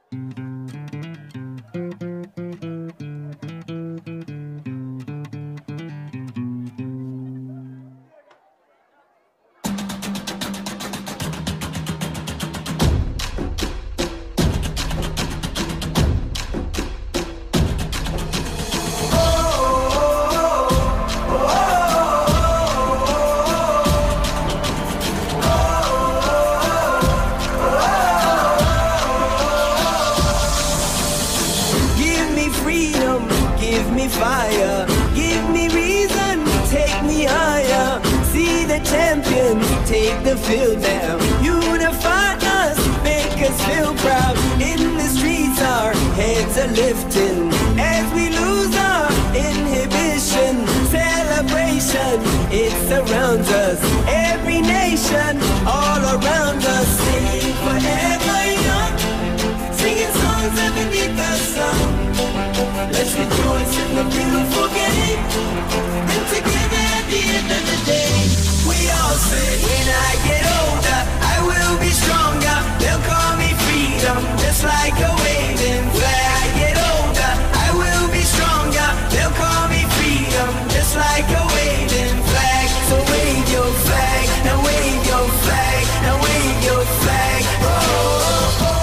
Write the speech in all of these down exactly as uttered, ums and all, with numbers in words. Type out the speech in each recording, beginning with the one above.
Fire, give me reason, take me higher. See the champions take the field now. Unify us, make us feel proud. In the streets our heads are lifting as we lose our inhibition. Celebration, it surrounds us. Every nation, all around us. Sing forever young, singing songs underneath the sun. Let's rejoice in the beautiful game, and together at the end of the day, we all say, when I get older, I will be stronger. They'll call me freedom, just like a waving flag. I get older, I will be stronger. They'll call me freedom, just like a waving flag. So wave your flag, now wave your flag, now wave your flag. Oh, oh, oh.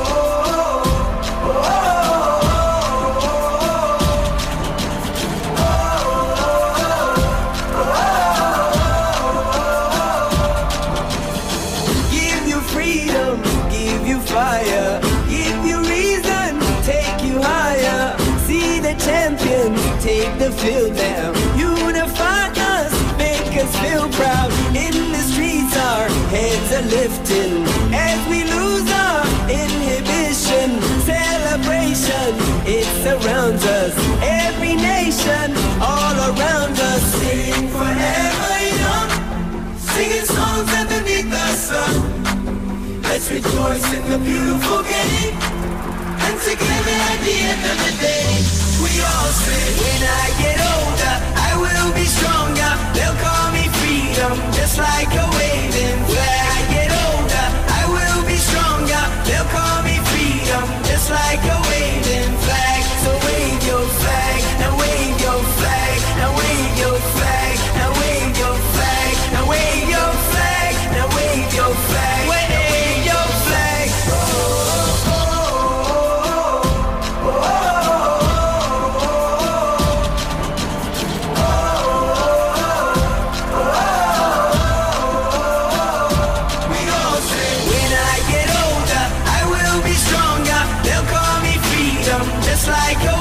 Fire, give you reason, take you higher. See the champions take the field now. Unify us, make us feel proud. In the streets our heads are lifting as we lose our inhibition. Celebration, it surrounds us. Every nation, all around us. Sing forever young, singing songs underneath the sun. Let's rejoice in the beautiful game, and together at the end of the day, we all say, when I get older, I will be stronger. They'll call me freedom, just like a waving flag. I get older, I will be stronger. They'll call me freedom, just like a waving flag. So wave your flag, now wave your flag, now wave your flag, now wave your flag, now wave your flag, now wave your flag. Just like a